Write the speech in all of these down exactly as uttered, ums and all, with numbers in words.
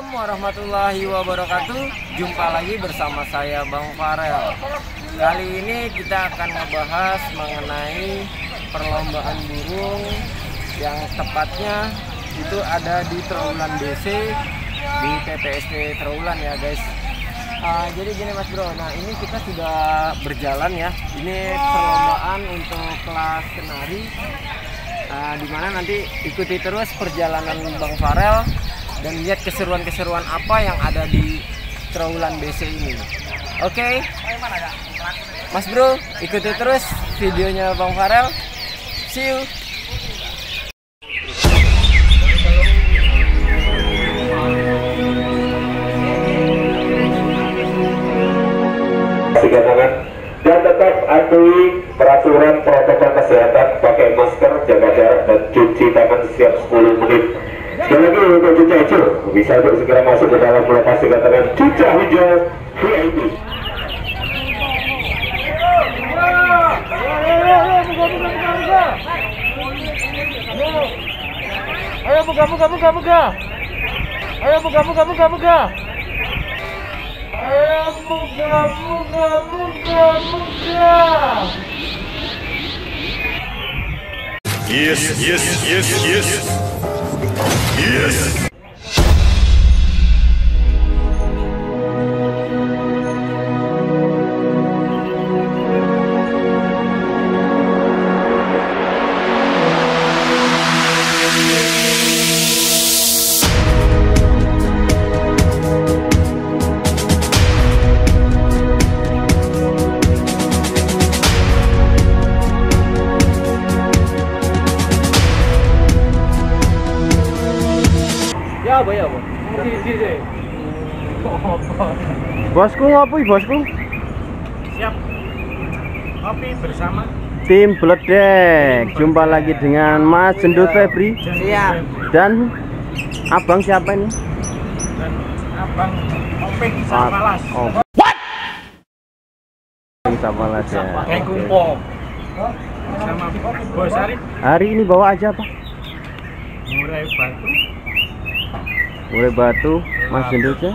Assalamualaikum warahmatullahi wabarakatuh. Jumpa lagi bersama saya Bang Farel. Kali ini kita akan membahas mengenai perlombaan burung yang tepatnya itu ada di Trawulan B C di T P S D Trawulan ya guys. Uh, jadi gini Mas Bro, nah ini kita sudah berjalan ya. Ini perlombaan untuk kelas kenari. Uh, dimana nanti ikuti terus perjalanan Bang Farel dan lihat keseruan-keseruan apa yang ada di Trawulan B C ini. Oke, okay. Mas Bro, ikuti terus videonya Bang Farel. See you. Tangan dan tetap patuhi peraturan protokol kesehatan, pakai masker, jaga jarak dan cuci tangan setiap sepuluh menit. Sekali lagi untuk cuca hijau bisa untuk segera masuk ke dalam lokasi katakan cuca hijau V I P. Ayo buka buka buka buka. Ayo buka buka buka buka. Ayo buka buka buka buka. Yes, yes, yes, yes. Yes. Ya apa ya apa? Bosku ngopi bosku. Siap. Ngopi bersama Tim Bledek. Jumpa lagi dengan Mas Jendut Febri. Siap. Dan Abang siapa ini? Dan Abang Openg Sapalas. Oh. What? Sapalas ya. Kayak kumpul. Sama Bos Arif. Hari ini bawa aja apa? Murai batu. Murai batu. Mas Jendutnya?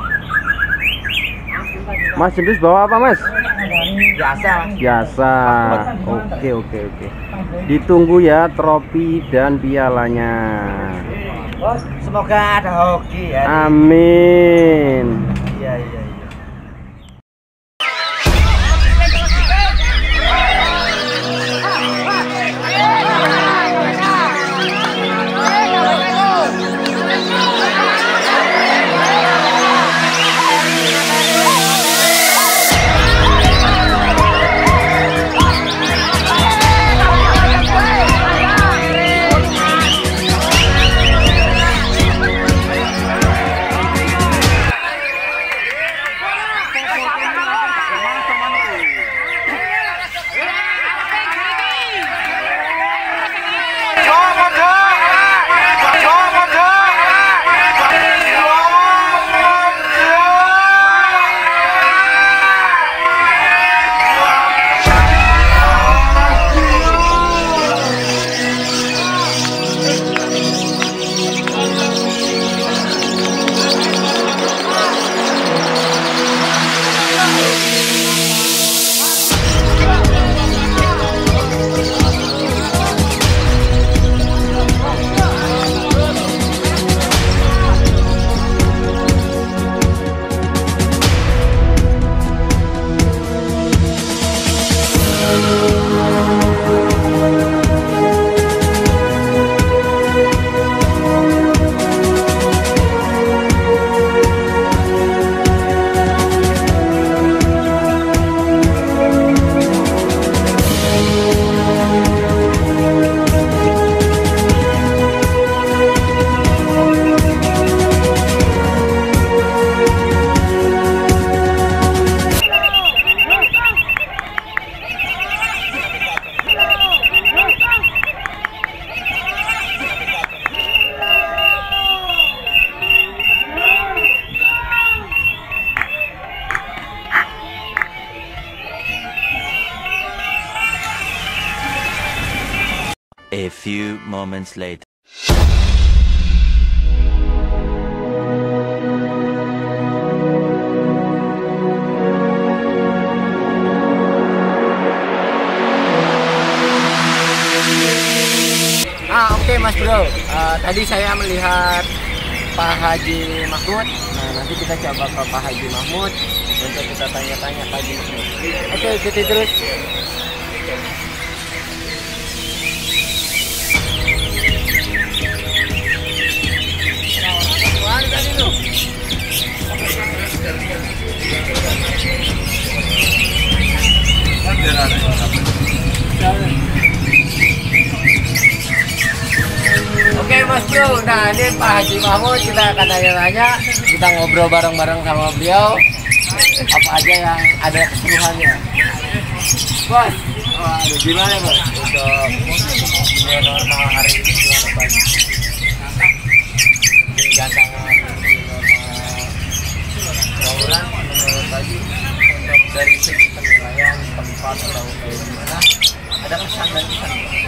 Mas Jendut bawa apa Mas? Biasa. Biasa. Oke oke oke. Ditunggu ya trofi dan pialanya. Bos, semoga ada hoki ya. Amin. Iya iya iya. A few moments later. Ah oke okay, Mas Bro, uh, tadi saya melihat Pak Haji Mahmud. Nah nanti kita coba ke Pak Haji Mahmud untuk kita tanya-tanya Pak Haji Mahmud. Oke okay, ikuti terus. Oke Mas Bro, nah ini Pak Haji Mahmud, kita akan tanya-tanya, kita ngobrol bareng-bareng sama beliau apa aja yang ada keseluruhannya. Bos, waduh gimana Bos untuk new normal hari ini gimana Pak? Ini gantangan new normal trawulan menurut Haji untuk dari segi penilaian tempat atau kayak gimana, ada kesan dan kesan?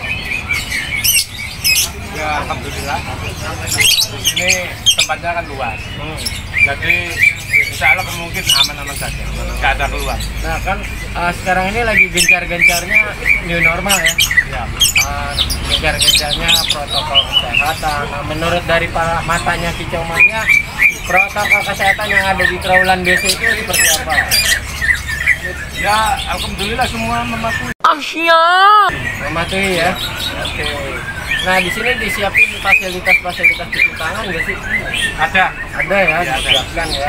Ya alhamdulillah di sini tempatnya kan luas, hmm. jadi insya Allah mungkin aman-aman saja, nggak ada keluar. Nah kan uh, sekarang ini lagi gencar-gencarnya new normal ya, Ya. uh, gencar-gencarnya protokol kesehatan. Nah, menurut dari para matanya Kicau Mania, protokol kesehatan yang ada di Trawulan B C itu seperti apa? Ya alhamdulillah semua mematuhi. Mematuhi ya. Oke. Nah di sini disiapin fasilitas-fasilitas cuci tangan nggak sih? Ada. Ada ya, Ya, ada. disiapkan ya.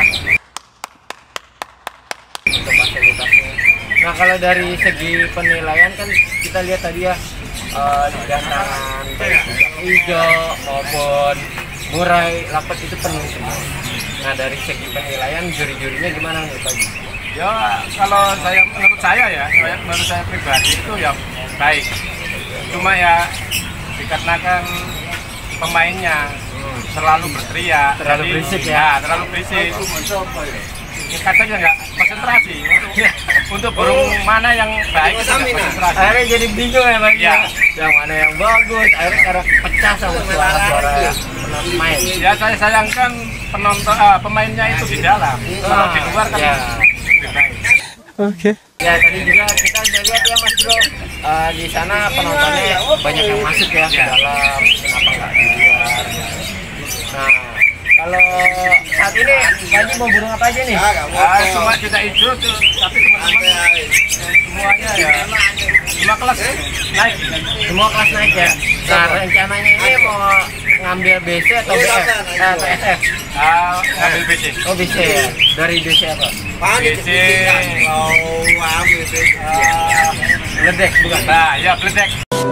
Untuk fasilitasnya. Nah kalau dari segi penilaian kan kita lihat tadi ya uh, di gantangan baik hijau maupun murai lapet itu penuh semua. Nah dari segi penilaian juri-jurinya gimana nih Pak? Ya kalau saya menurut saya ya, saya- menurut saya pribadi itu yang baik. Cuma ya dikarenakan pemainnya terlalu berteriak, Terlalu jadi- berisik ya? terlalu berisik. Ya, kadang ya nggak konsentrasi untuk, untuk burung mana yang baik itu nggak konsentrasi. Akhirnya jadi bingung ya Pak? Ya. Yang mana yang bagus, akhirnya karena pecah sama suara-suara pemain. Ya saya sayangkan penonton ah, pemainnya itu di dalam. Kalau di luar kan Ya. lebih baik. Ya tadi juga kita udah lihat ya Mas Bro, uh, di sana penontonnya banyak yang masuk ya ke dalam, kenapa nggak di luar? Nah kalau saat ini Pak Haji mau burung apa aja nih? Ah, cuma tidak hijau tuh, tapi teman-teman semuanya ya lima kelas naik. Semua kelas naik ya. Nah rencananya ini mau ngambil B C atau B F? Eh, atau S F? Ah, ngambil B C. Oh B C ya. Dari B C apa? B C mau ambil B C. Ah, Ledek bukan? Nah, ya beledek.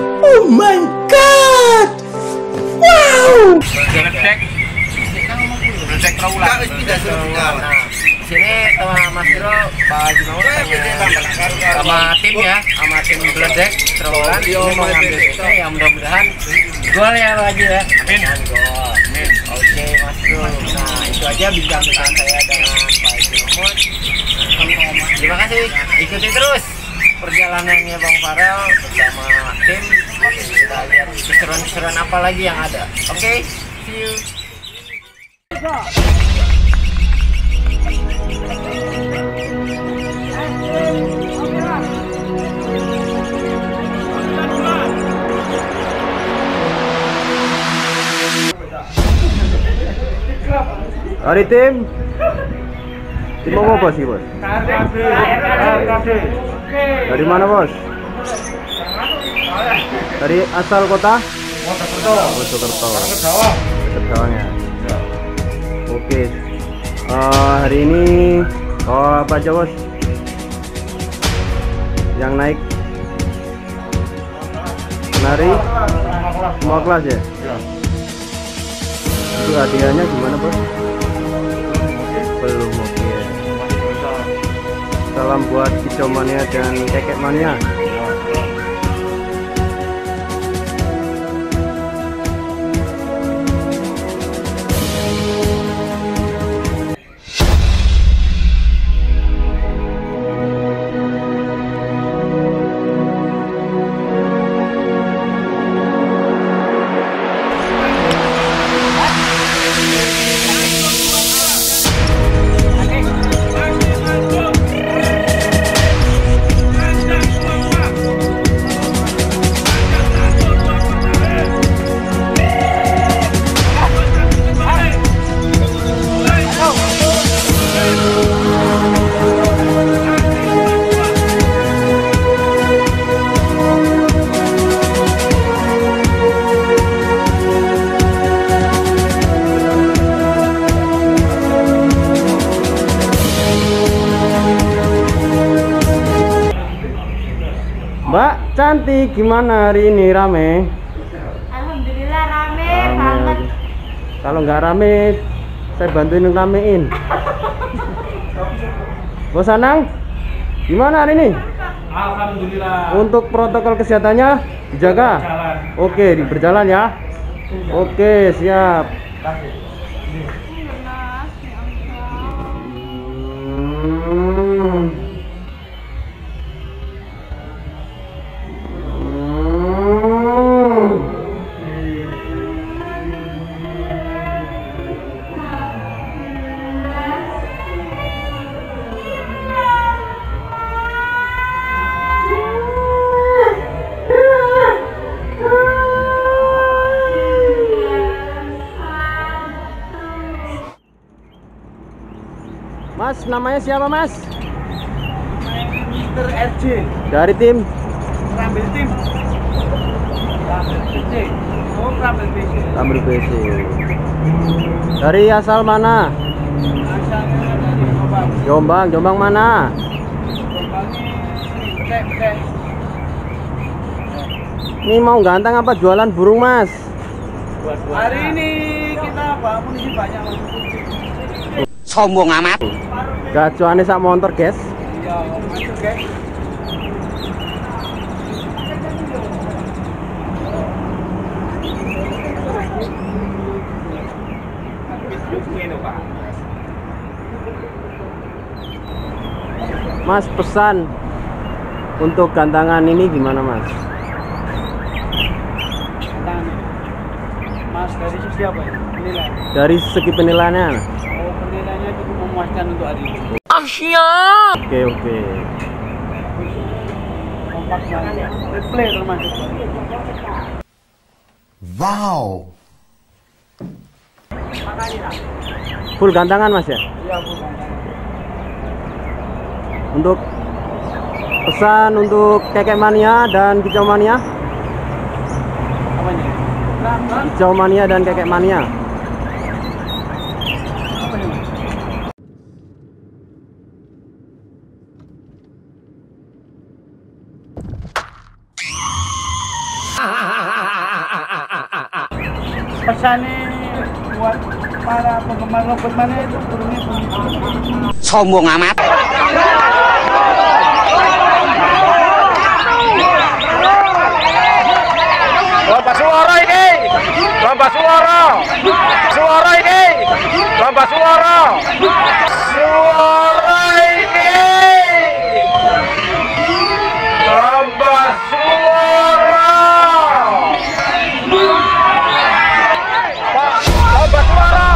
Beledek. Beledek trawulan. Nah, di sini sama Mas Bro, Pak Haji Mahmud sama tim ya, sama tim Beledek Trawulan ini mau ngambil B C yang mudah-mudahan gol ya Pak Haji ya. Amin. Dan gol. Amin. Oke Mas Bro. Nah itu aja bincang-bincang saya dengan Pak Haji Mahmud. Terima kasih. Ikuti terus perjalanannya Bang Farel bersama tim. Kita lihat keseruan-keseruan apa lagi yang ada. Oke, see you. Hari tim tim apa bos sih bos? Dari mana bos? Dari asal kota? Mojokerto. Kedawannya. Oke. Eh, hari ini oh apa aja bos? Yang naik? Menari? Semua kelas ya? Itu hadiahnya gimana bos? Belum oke ya. Salam buat Kicau Mania dan Kekek Mania. Santi, gimana hari ini, rame? Alhamdulillah rame, Rame. banget. Kalau nggak rame, saya bantuin ramein. Bos Anang, gimana hari ini? Alhamdulillah. Untuk protokol kesehatannya dijaga? Jalan. Oke, di- berjalan ya. Oke, siap. Hmm. Mas, namanya siapa Mas? Mister R J. Dari tim Rambil tim. Rambil B C. Oh, Rambil B C. Rambil B C. Dari asal mana? Asalnya dari Jombang. Jombang, Jombang mana? Jombangnya Pete, Pete. Ini mau ganteng apa jualan burung Mas? Hari ini kita bawa munisi banyak Mas. Sombong amat. Gacuane sak motor, guys. Iya, masuk guys. Mas, pesan untuk gantangan ini gimana Mas? Mas, dari sisi apa ya? Penilaian. Dari segi penilaiannya. Oh, penilaiannya cukup memuaskan untuk hari ini. Oke, oke. Kompak banget. Replay termasuk. Wow. Full gantangan Mas ya? Iya, bukan. Untuk pesan untuk kekek mania dan kicau mania, Apa ini? Nah, nah. kicau mania dan kekek mania. Apa ini, Mas? Pesannya buat para penggemar robot mana itu burungnya bunyi. Sombong amat. Lomba suara ini, lomba suara, suara ini, lomba suara, suara ini, lomba suara, Pak, lomba suara.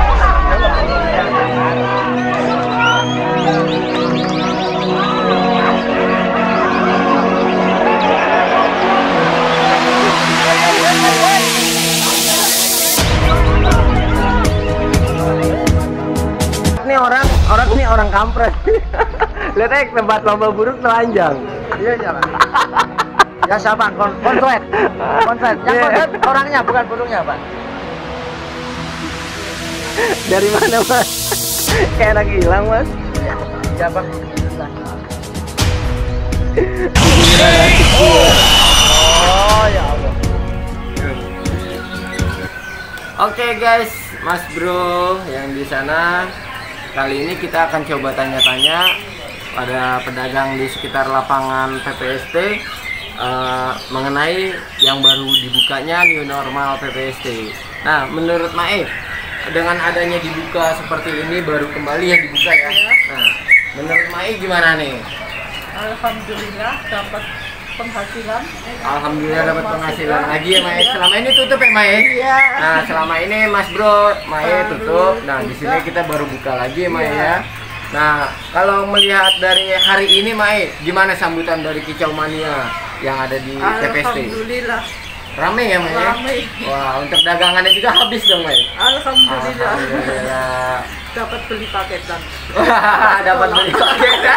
Ini orang orang ini orang kampret. Lihat aja tempat lomba burung telanjang. Iya jalan. Ya siapa? Kon konslet, konslet. Yang konslet orangnya bukan burungnya, Pak. Dari mana Mas? Kayak lagi hilang Mas. Ya, Bang. Oh ya Allah. Oke guys, Mas Bro yang di sana, kali ini kita akan coba tanya-tanya pada pedagang di sekitar lapangan P P S T uh, mengenai yang baru dibukanya new normal P P S T. Nah, menurut Mae, dengan adanya dibuka seperti ini baru kembali ya dibuka ya. Nah, menurut Mae gimana nih? Alhamdulillah dapat penghasilan. Alhamdulillah dapat penghasilan lagi ya Mae. Selama ini tutup ya Mae. Iya. Nah, selama ini Mas Bro, Mae tutup. Nah, di sini kita baru buka lagi Mae ya. Nah, kalau melihat dari hari ini Mae, gimana sambutan dari Kicau Mania yang ada di P P S T? Alhamdulillah. Rame ya Mae? ya? Rame. Wah, untuk dagangannya juga habis dong Mae. Alhamdulillah. Alhamdulillah. Dapat beli paketan. Wah, dapat beli paketan.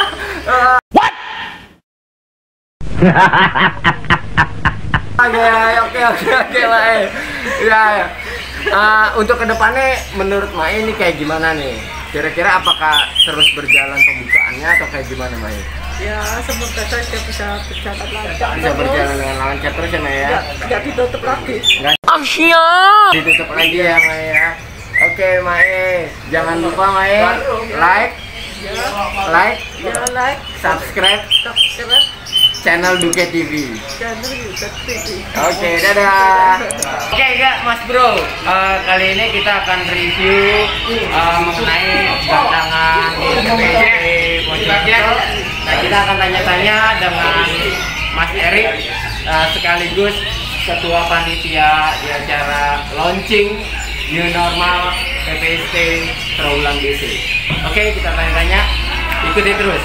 Oke, oke, oke, oke, Mae. Ya, ya. Uh, untuk kedepannya, menurut Mae ini kayak gimana nih? Kira-kira apakah terus berjalan pembukaannya atau kayak gimana, Mae? Ya, semoga saja bisa berjalan lancar. Bisa berjalan dengan lancar terus ya Maya. Ya, nggak ditutup lagi. Nggak ditutup lagi ya Maya. Oke Mae, jangan lupa Mae like, Ya, like, ya like, subscribe subscribe channel Duke T V. channel YouTube T V. Oke, dadah. Oke, enggak Mas Bro. Eh, kali ini kita akan review eh, mengenai batangan di P P S D Mojokerto. Nah, kita akan tanya-tanya dengan Mas Erik eh, sekaligus ketua panitia di acara launching new normal P P S D Trawulan B C. Oke, kita tanya-tanya. Ikuti terus.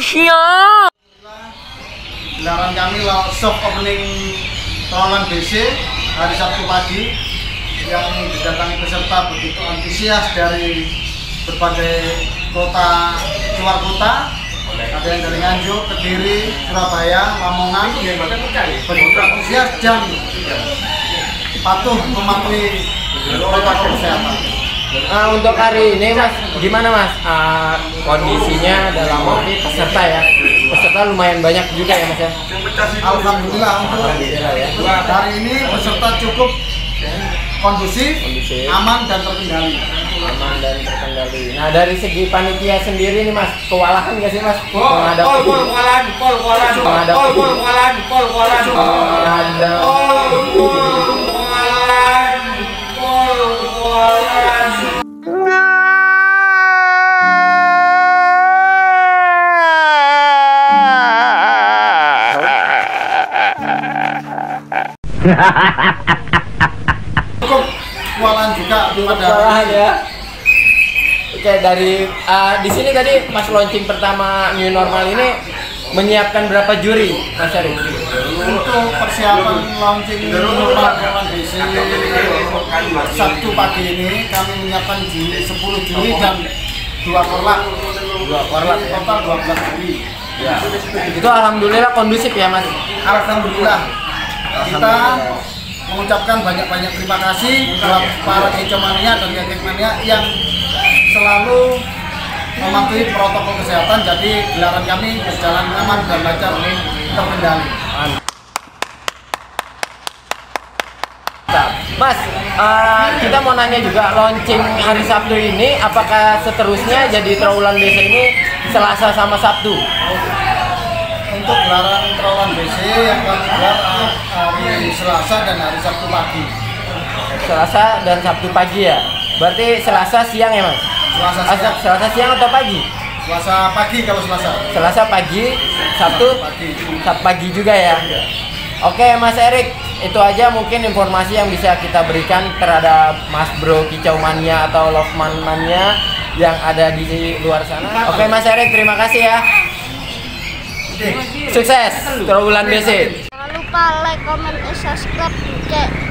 Gelaran kami soft opening Trawulan B C hari Sabtu pagi yang didatangi peserta begitu antusias dari berbagai kota luar kota, ada yang dari Nganjuk, Kediri, Surabaya, Lamongan, begitu antusias dan patuh mematuhi protokol kesehatan. Uh, untuk hari ini Mas, gimana Mas uh, kondisinya dalam arti peserta ya? Peserta lumayan banyak juga ya Mas ya? Alhamdulillah untuk Alhamdulillah ya. hari ini peserta cukup kondusif, Kondusif. aman dan terkendali. Aman dan terkendali. Nah dari segi panitia sendiri nih Mas, kewalahan nggak sih Mas? Menghadapi Pol, pol, kualan, pol, kualan, Menghadapi- pol, pol, kualan, pol, kualan, menghadapi pol, pol, kualan, pol, kualan. Cukup kualan juga pada kewalahan ya. Oke dari uh, di sini tadi pas launching pertama new normal ini menyiapkan berapa juri Mas Erik? untuk persiapan launching normal Trawulan B C Sabtu pagi ini kami menyiapkan juri sepuluh juri dan dua korlap. Dua korlap ya. Total dua belas juri. Ya. Itu alhamdulillah kondusif ya Mas. Alhamdulillah kita mengucapkan banyak-banyak terima kasih buat para kicomania dan gekekmania yang selalu mematuhi protokol kesehatan, jadi gelaran kami berjalan aman dan lancar terkendali. Mas, eh, kita mau nanya juga launching hari Sabtu ini, apakah seterusnya jadi Trawulan B C ini Selasa sama Sabtu? Untuk gelaran Trawulan B C yang kami gelar hari Selasa dan hari Sabtu pagi. Selasa dan Sabtu pagi ya? Berarti Selasa siang ya Mas? Selasa Ah, siang, Selasa siang atau pagi? Selasa pagi kalau Selasa. Selasa pagi, Sabtu Pagi. Sabtu pagi juga ya. Oke Mas Erik, itu aja mungkin informasi yang bisa kita berikan terhadap Mas Bro Kicau Mania atau Lovman Mania yang ada di luar sana. Oke Mas Erik, terima kasih ya. Sukses Trawulan B C. Jangan lupa like, comment, dan subscribe. Cek.